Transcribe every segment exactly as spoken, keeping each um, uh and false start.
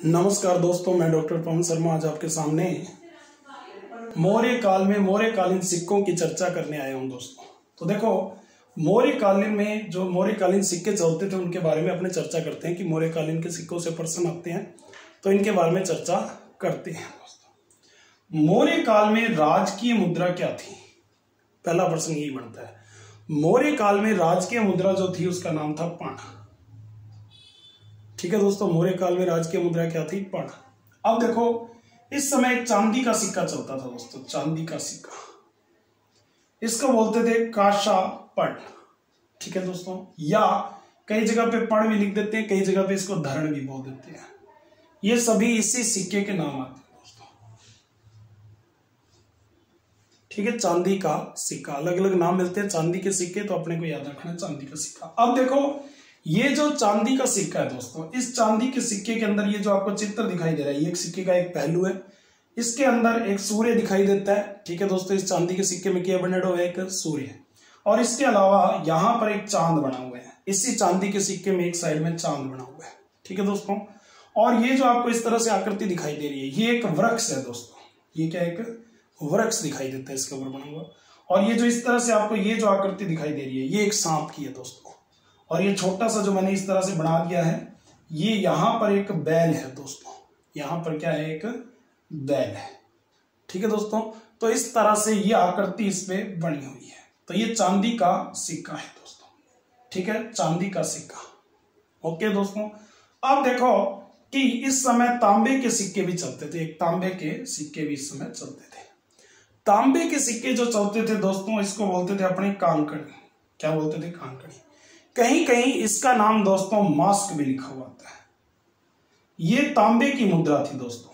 नमस्कार दोस्तों, मैं डॉक्टर पवन शर्मा आज आपके सामने मौर्य काल में मौर्य कालीन सिक्कों की चर्चा करने आया हूं दोस्तों। तो देखो, मौर्य कालीन में जो मौर्य कालीन सिक्के चलते थे उनके बारे में अपने चर्चा करते हैं कि मौर्य कालीन के सिक्कों से प्रश्न आते हैं, तो इनके बारे में चर्चा करते हैं दोस्तों। मौर्य काल में राजकीय मुद्रा क्या थी? पहला प्रश्न यही बनता है। मौर्य काल में राजकीय मुद्रा जो थी उसका नाम था पण। ठीक है दोस्तों, मौर्य काल में राजकीय मुद्रा क्या थी? पण। अब देखो, इस समय एक चांदी का सिक्का चलता था दोस्तों, चांदी का सिक्का, इसको बोलते थे काशा पण। ठीक है दोस्तों, या कई जगह पे पण भी लिख देते हैं, कई जगह पे इसको धरण भी बोल देते हैं। ये सभी इसी सिक्के के नाम आते हैं दोस्तों। ठीक है, चांदी का सिक्का, अलग अलग नाम मिलते हैं चांदी के सिक्के, तो अपने को याद रखना है चांदी का सिक्का। अब देखो, ये जो चांदी का सिक्का है दोस्तों, इस चांदी के सिक्के के अंदर ये जो आपको चित्र दिखाई दे रहा है, ये एक सिक्के का एक पहलू है, इसके अंदर एक सूर्य दिखाई देता है। ठीक है दोस्तों, इस चांदी के सिक्के में क्या बने हुआ है? एक सूर्य। और इसके अलावा यहाँ पर एक चांद बना हुआ है, इसी चांदी के सिक्के में एक साइड में चांद बना हुआ है। ठीक है दोस्तों, और ये जो आपको इस तरह से आकृति दिखाई दे रही है, ये एक वृक्ष है दोस्तों। ये क्या, एक वृक्ष दिखाई देता है इसके ऊपर बना हुआ। और ये जो इस तरह से आपको ये जो आकृति दिखाई दे रही है, ये एक सांप की है दोस्तों। और ये छोटा सा जो मैंने इस तरह से बना दिया है, ये यहां पर एक बैल है दोस्तों। यहां पर क्या है? एक बैल है। ठीक है दोस्तों, तो इस तरह से ये आकृति इस पे बनी हुई है। तो ये चांदी का सिक्का है दोस्तों। ठीक है, चांदी का सिक्का। ओके दोस्तों, अब देखो कि इस समय तांबे के सिक्के भी चलते थे। एक तांबे के सिक्के भी इस समय चलते थे। तांबे के सिक्के जो चलते थे दोस्तों, इसको बोलते थे अपने कांकड़ी। क्या बोलते थे? कांकड़ी। कहीं कहीं इसका नाम दोस्तों मास्क भी लिखा हुआ था। ये तांबे की मुद्रा थी दोस्तों,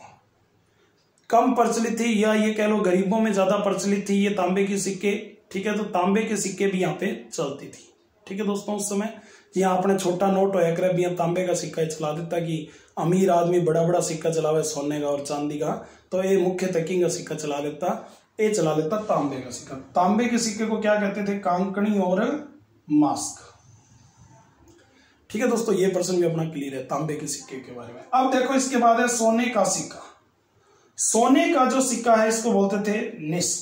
कम प्रचलित थी, या ये कह लो गरीबों में ज्यादा प्रचलित थी ये तांबे के सिक्के। ठीक है, तो तांबे के सिक्के भी यहाँ पे चलती थी। ठीक है दोस्तों, उस समय यहाँ अपने छोटा नोट होया करे भी तांबे का सिक्का चला देता कि अमीर आदमी बड़ा बड़ा सिक्का चलावे सोने का और चांदी का, तो ये मुख्य तकिंग का सिक्का चला लेता, ये चला लेता तांबे का सिक्का। तांबे के सिक्के को क्या कहते थे? कांकड़ी और मास्क। ठीक है दोस्तों, ये प्रश्न भी अपना क्लियर है तांबे के सिक्के के बारे में। अब देखो, इसके बाद है सोने का सिक्का। सोने का जो सिक्का है इसको बोलते थे निष्क।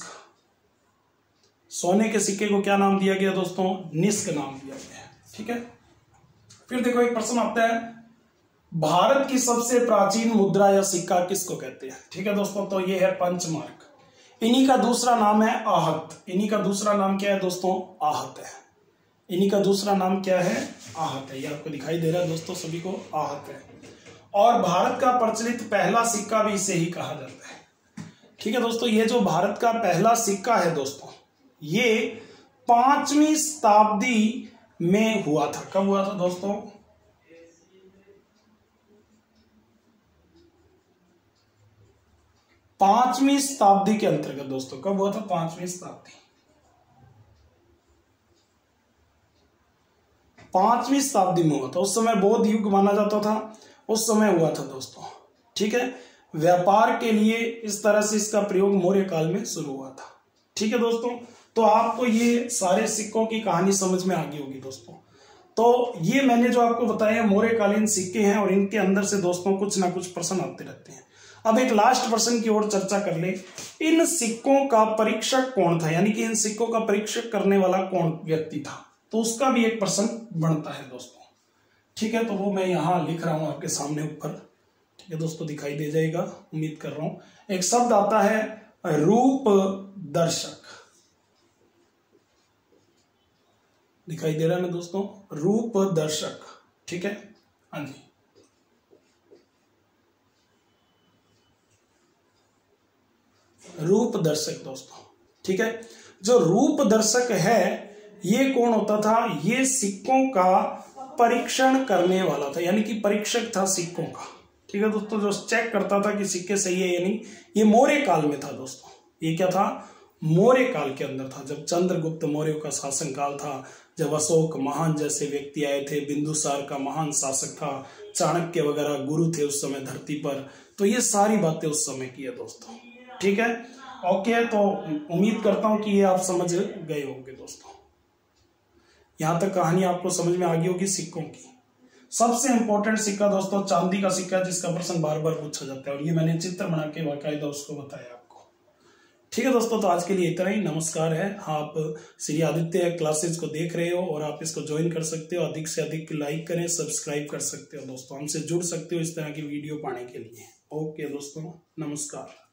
सोने के सिक्के को क्या नाम दिया गया दोस्तों? निष्क नाम दिया गया है। ठीक है, फिर देखो एक प्रश्न आता है, भारत की सबसे प्राचीन मुद्रा या सिक्का किसको कहते हैं? ठीक है दोस्तों, तो ये है पंचमार्क। इन्हीं का दूसरा नाम है आहत। इन्हीं का दूसरा नाम क्या है दोस्तों? आहत है। इन्हीं का दूसरा नाम क्या है? आहत है। ये आपको दिखाई दे रहा है दोस्तों, सभी को आहत है। और भारत का प्रचलित पहला सिक्का भी इसे ही कहा जाता है। ठीक है दोस्तों, ये जो भारत का पहला सिक्का है दोस्तों, ये पांचवी शताब्दी में हुआ था। कब हुआ था दोस्तों? पांचवी शताब्दी के अंतर्गत दोस्तों। कब हुआ था? पांचवी शताब्दी। पांचवी शताब्दी में हुआ था। उस समय बौद्ध युग माना जाता था, उस समय हुआ था दोस्तों। ठीक है, व्यापार के लिए इस तरह से इसका प्रयोग मौर्य काल में शुरू हुआ था। ठीक है दोस्तों, तो आपको ये सारे सिक्कों की कहानी समझ में आ गई होगी दोस्तों। तो ये मैंने जो आपको बताया मौर्य कालीन सिक्के हैं, और इनके अंदर से दोस्तों कुछ ना कुछ प्रश्न आते रहते हैं। अब एक लास्ट प्रश्न की ओर चर्चा कर ले। इन सिक्कों का परीक्षक कौन था? यानी कि इन सिक्कों का परीक्षक करने वाला कौन व्यक्ति था? तो उसका भी एक प्रश्न बनता है दोस्तों। ठीक है, तो वो मैं यहां लिख रहा हूं आपके सामने ऊपर। ठीक है दोस्तों, दिखाई दे जाएगा, उम्मीद कर रहा हूं। एक शब्द आता है रूप दर्शक। दिखाई दे रहा है ना दोस्तों? रूप दर्शक। ठीक है, हाँ जी, रूप दर्शक दोस्तों। ठीक है, जो रूप दर्शक है ये कौन होता था? ये सिक्कों का परीक्षण करने वाला था, यानी कि परीक्षक था सिक्कों का। ठीक है दोस्तों, जो चेक करता था कि सिक्के सही है या नहीं। ये मौर्य काल में था दोस्तों। ये क्या था? मौर्य काल के अंदर था, जब चंद्रगुप्त मौर्य का शासन काल था, जब अशोक महान जैसे व्यक्ति आए थे, बिंदुसार का महान शासक था, चाणक्य वगैरह गुरु थे उस समय धरती पर। तो ये सारी बातें उस समय की है दोस्तों। ठीक है, ओके, तो उम्मीद करता हूं कि ये आप समझ गए होंगे दोस्तों। यहां तक कहानी आपको समझ में आ गई होगी सिक्कों की। सबसे इंपॉर्टेंट सिक्का दोस्तों चांदी का सिक्का, जिसका प्रश्न बार बार पूछा जाता है, और ये मैंने चित्र बना के बाकायदा उसको बताया आपको। ठीक है दोस्तों, तो आज के लिए इतना ही। नमस्कार है। आप श्री आदित्य क्लासेज को देख रहे हो और आप इसको ज्वाइन कर सकते हो। अधिक से अधिक लाइक करें, सब्सक्राइब कर सकते हो दोस्तों, हमसे जुड़ सकते हो इस तरह की वीडियो पाने के लिए। ओके दोस्तों, नमस्कार।